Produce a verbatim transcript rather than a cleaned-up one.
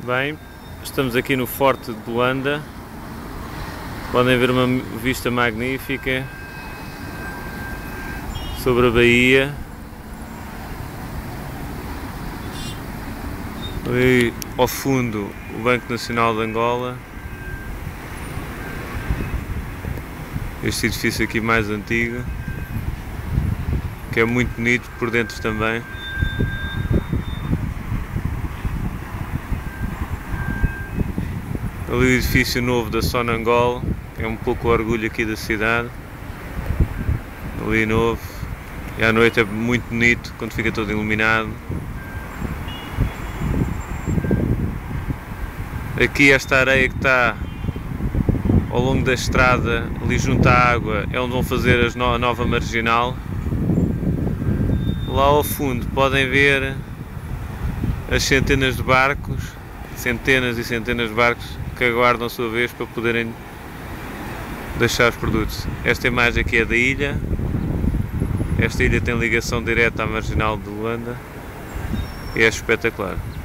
Bem, estamos aqui no Forte de Luanda. Podem ver uma vista magnífica sobre a baía. Ali ao fundo o Banco Nacional de Angola. Este edifício aqui mais antigo, que é muito bonito por dentro também. Ali o edifício novo da Sonangol, que é um pouco o orgulho aqui da cidade. Ali novo. E à noite é muito bonito, quando fica todo iluminado. Aqui esta areia que está ao longo da estrada, ali junto à água, é onde vão fazer a nova marginal. Lá ao fundo podem ver as centenas de barcos, centenas e centenas de barcos que aguardam a sua vez para poderem deixar os produtos. Esta imagem aqui é da ilha. Esta ilha tem ligação direta à marginal de Luanda e é espetacular.